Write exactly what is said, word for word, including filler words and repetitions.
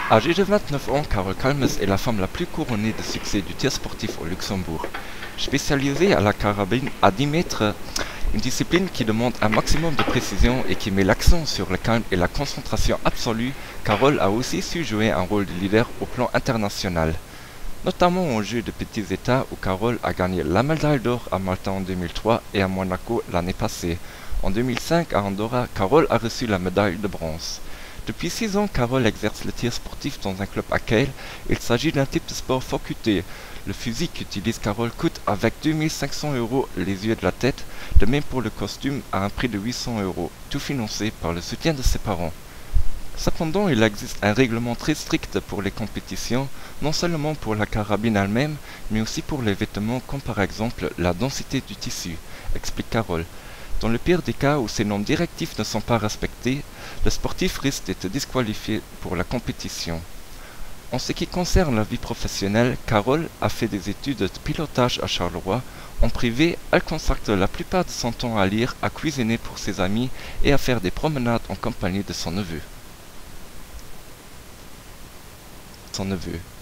Âgée de vingt-neuf ans, Carole Kalmes est la femme la plus couronnée de succès du tir sportif au Luxembourg. Spécialisée à la carabine à dix mètres, une discipline qui demande un maximum de précision et qui met l'accent sur le calme et la concentration absolue, Carole a aussi su jouer un rôle de leader au plan international. Notamment aux Jeux de petits États où Carole a gagné la médaille d'or à Malta en deux mille trois et à Monaco l'année passée. En deux mille cinq, à Andorra, Carole a reçu la médaille de bronze. Depuis six ans, Carole exerce le tir sportif dans un club à Kehl. Il s'agit d'un type de sport faculté. Le fusil qu'utilise Carole coûte avec deux mille cinq cents euros les yeux de la tête, de même pour le costume à un prix de huit cents euros, tout financé par le soutien de ses parents. Cependant, il existe un règlement très strict pour les compétitions, non seulement pour la carabine elle-même, mais aussi pour les vêtements comme par exemple la densité du tissu, explique Carole. Dans le pire des cas où ces normes directives ne sont pas respectées, le sportif risque d'être disqualifié pour la compétition. En ce qui concerne la vie professionnelle, Carole a fait des études de pilotage à Charleroi. En privé, elle consacre la plupart de son temps à lire, à cuisiner pour ses amis et à faire des promenades en compagnie de son neveu. Son neveu.